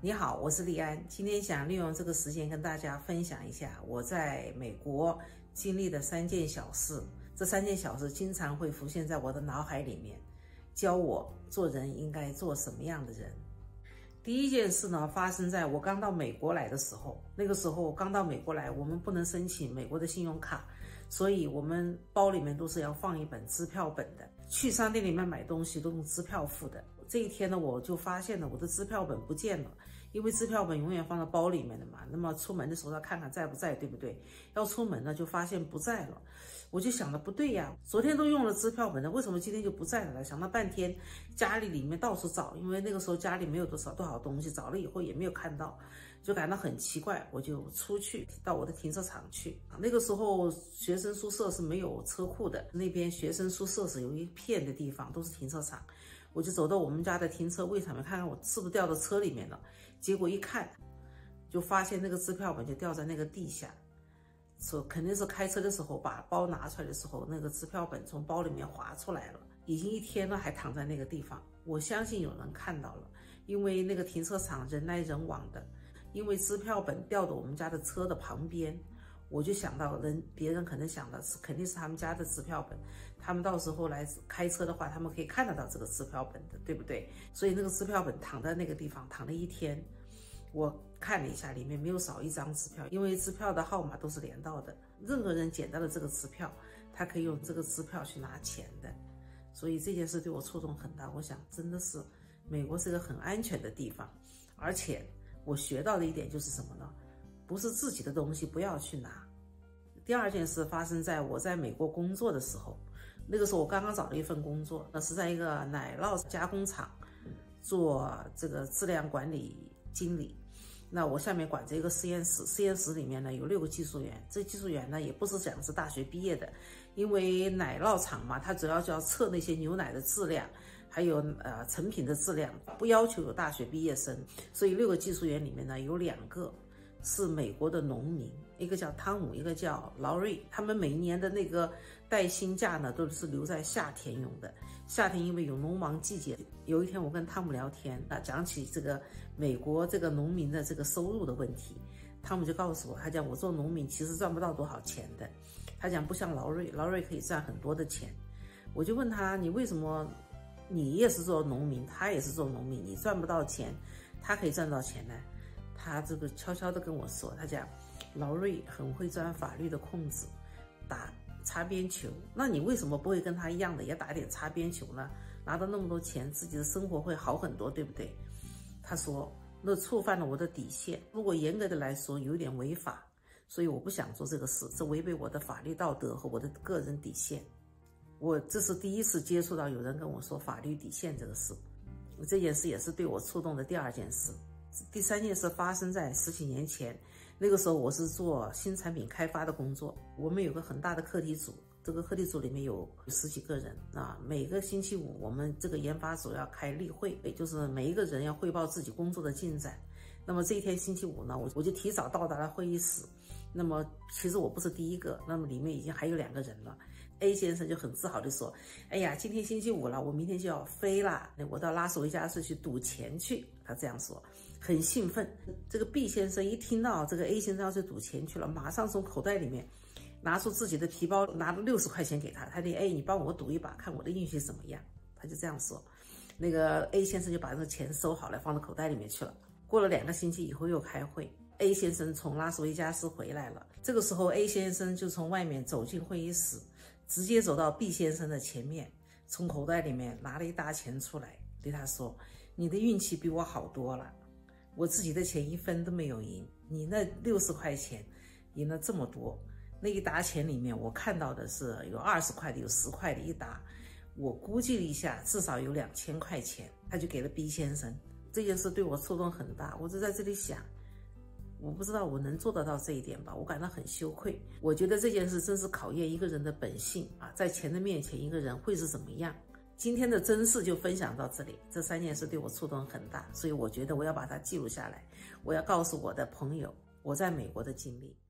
你好，我是丽安。今天想利用这个时间跟大家分享一下我在美国经历的3件小事。这3件小事经常会浮现在我的脑海里面，教我做人应该做什么样的人。第一件事呢，发生在我刚到美国来的时候。那个时候刚到美国来，我们不能申请美国的信用卡，所以我们包里面都是要放一本支票本的。去商店里面买东西都用支票付的。这一天呢，我就发现了我的支票本不见了，因为支票本永远放在包里面的嘛。那么出门的时候要看看在不在，对不对？要出门呢，就发现不在了。我就想了，不对呀，昨天都用了支票本的，为什么今天就不在了呢？想了半天，家里面到处找，因为那个时候家里没有多少东西，找了以后也没有看到，就感到很奇怪。我就出去到我的停车场去。那个时候学生宿舍是没有车库的，那边学生宿舍是有一片的地方都是停车场。我就走到我们家的停车位上面，看看我是不是掉到车里面了。结果一看，就发现那个支票本就掉在那个地下。说肯定是开车的时候把包拿出来的时候，那个支票本从包里面滑出来了。已经一天了，还躺在那个地方。我相信有人看到了，因为那个停车场人来人往的，因为支票本掉到我们家的车的旁边。我就想到别人可能想的是肯定是他们家的支票本，他们到时候来开车的话，他们可以看得到这个支票本的，对不对？所以那个支票本躺在那个地方躺了一天。我看了一下，里面没有少一张支票，因为支票的号码都是连到的，任何人捡到了这个支票，他可以用这个支票去拿钱的。所以这件事对我触动很大，我想真的是美国是个很安全的地方。而且我学到的一点就是什么呢？不是自己的东西不要去拿。第二件事发生在我在美国工作的时候。那个时候我刚刚找了一份工作，那是在一个奶酪加工厂做这个质量管理经理。那我下面管着一个实验室，实验室里面呢有6个技术员。这技术员呢也不是讲是大学毕业的，因为奶酪厂嘛，它主要就要测那些牛奶的质量，还有成品的质量，不要求有大学毕业生。所以6个技术员里面呢有2个是美国的农民，一个叫汤姆，一个叫劳瑞。他们每年的那个带薪假呢都是留在夏天用的。夏天因为有农忙季节。有一天我跟汤姆聊天，讲起这个美国这个农民的这个收入的问题，汤姆就告诉我，他讲我做农民其实赚不到多少钱的。他讲不像劳瑞可以赚很多的钱。我就问他，你为什么你也是做农民，他也是做农民，你赚不到钱，他可以赚到钱呢？他这个悄悄地跟我说，他讲劳瑞很会钻法律的空子，打擦边球。那你为什么不会跟他一样的也打点擦边球呢？拿到那么多钱，自己的生活会好很多，对不对？他说那触犯了我的底线，如果严格的来说有点违法，所以我不想做这个事，这违背我的法律道德和我的个人底线。我这是第一次接触到有人跟我说法律底线这个事。这件事也是对我触动的第2件事。第3件事发生在10几年前。那个时候我是做新产品开发的工作，我们有个很大的课题组，这个课题组里面有10几个人啊。每个星期五我们这个研发组要开例会，也就是每一个人要汇报自己工作的进展。那么这一天星期五呢，我就提早到达了会议室。那么其实我不是第一个，那么里面已经还有2个人了。A 先生就很自豪地说，哎呀，今天星期五了，我明天就要飞了，我到拉斯维加斯去赌钱去。他这样说，很兴奋。这个 B 先生一听到这个 A 先生要去赌钱去了，马上从口袋里面拿出自己的皮包，拿了60块钱给他。他说，哎，你帮我赌一把，看我的运气怎么样。他就这样说。那个 A 先生就把这个钱收好了，放到口袋里面去了。过了2个星期以后又开会。A 先生从拉斯维加斯回来了。这个时候 A 先生就从外面走进会议室，直接走到 B 先生的前面，从口袋里面拿了一大钱出来，对他说，你的运气比我好多了，我自己的钱1分都没有赢，你那60块钱赢了这么多。那一沓钱里面我看到的是有20块的，有10块的一沓，我估计了一下至少有2000块钱。他就给了 B 先生。这件事对我触动很大，我就在这里想，我不知道我能做得到这一点吧，我感到很羞愧。我觉得这件事真是考验一个人的本性啊，在钱的面前一个人会是怎么样。今天的真事就分享到这里，这3件事对我触动很大，所以我觉得我要把它记录下来，我要告诉我的朋友我在美国的经历。